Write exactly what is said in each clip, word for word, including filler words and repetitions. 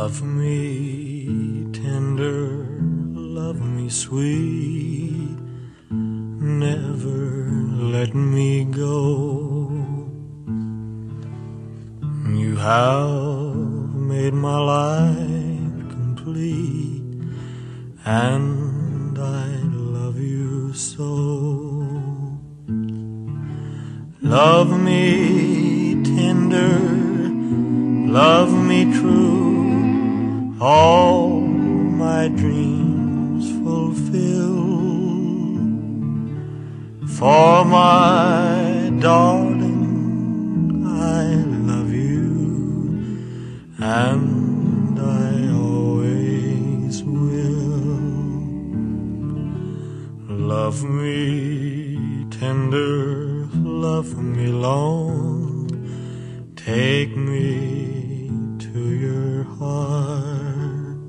Love me tender, love me sweet, never let me go. You have made my life complete, and I love you so. Love me tender, love me true, all my dreams fulfill. For my darling, I love you, and I always will. Love me tender, love me long, take me to your heart,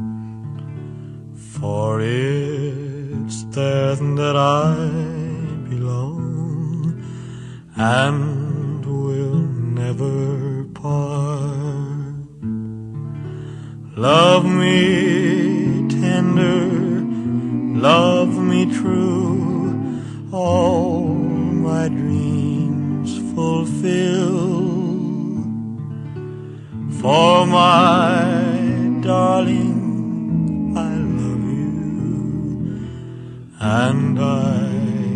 for it's there that I belong and will never part. Love me tender, love me true, all my dreams fulfill. For my darling, I love you, and I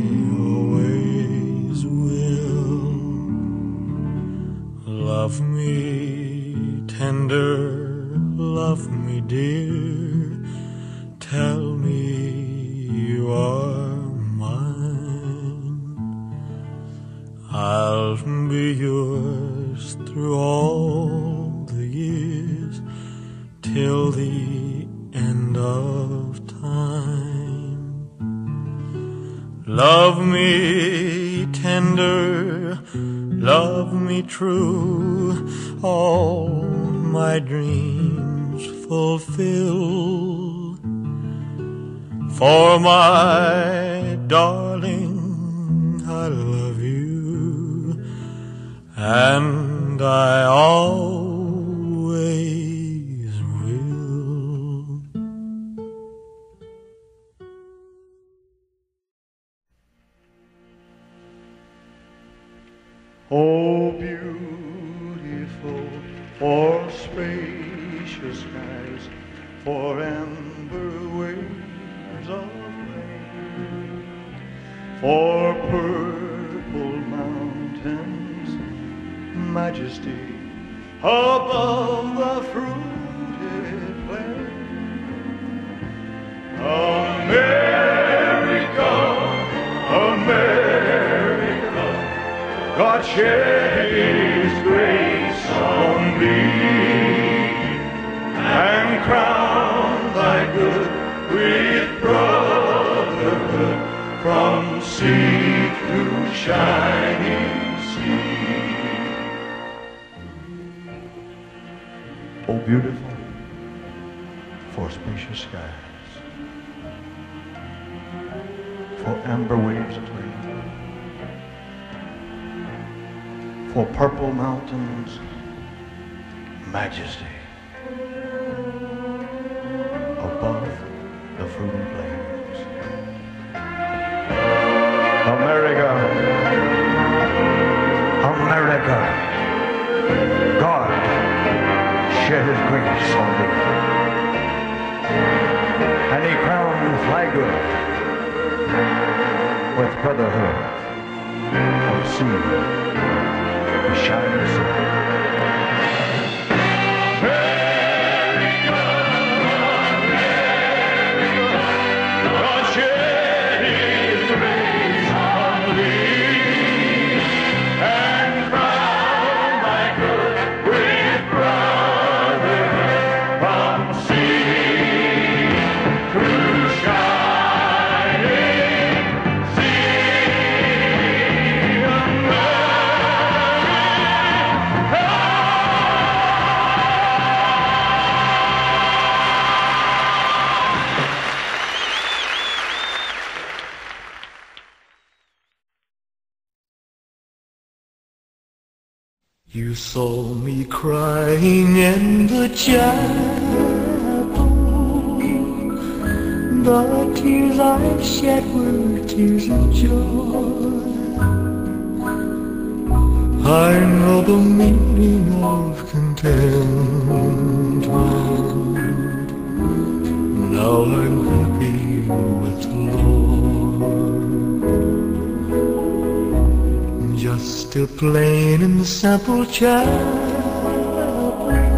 always will. Love me tender, love me dear, tell me you are mine. I'll be yours through all the years, till the end of time. Love me tender, love me true, all my dreams fulfill. For my darling, I love you, and I always will. Oh, beautiful for spacious skies, for amber waves of rain, for purple mountains, majesty above the fruited plain. America, America, God shed His grace on thee, and crown thy good with brotherhood from sea to shining sea. Oh, beautiful for spacious skies, for amber waves of rain, for purple mountains, majesty above the fruiting plains. America, America, God shed His grace on thee, and He crowned thy good with brotherhood of sea. Shining sun. America, America, God shed His grace on thee, and crowned thy good with brotherhood from sea to shining sea. You saw me crying in the child The tears I shed were tears of joy. I know the meaning of contentment. Now I'm happy with the Lord. Just a plain and simple chapel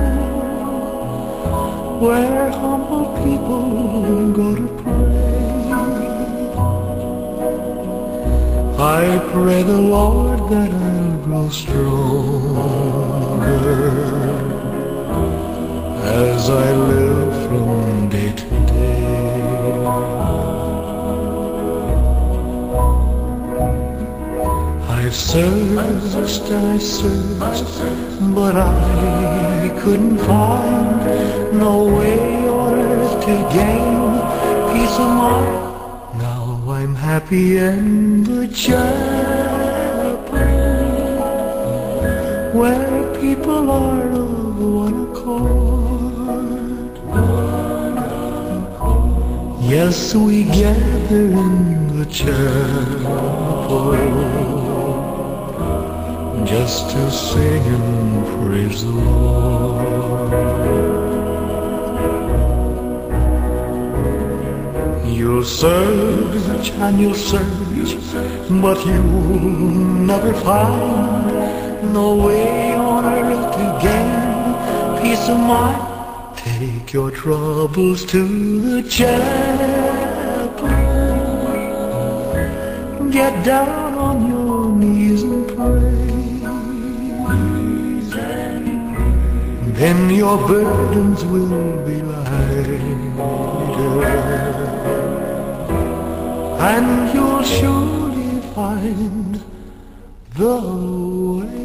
where humble people go to pray. I pray the Lord that I'll grow stronger as I live from day to day. I've searched, I searched, but I couldn't find no way on earth to gain peace of mind. Now I'm happy in the chapel where people are of one accord. Yes, we gather in the chapel just to sing and praise the Lord. You'll search and you'll search, but you'll never find no way on earth to gain peace of mind. Take your troubles to the chapel. Get down on your knees and pray. Then your burdens will be lighter, and you'll surely find the way.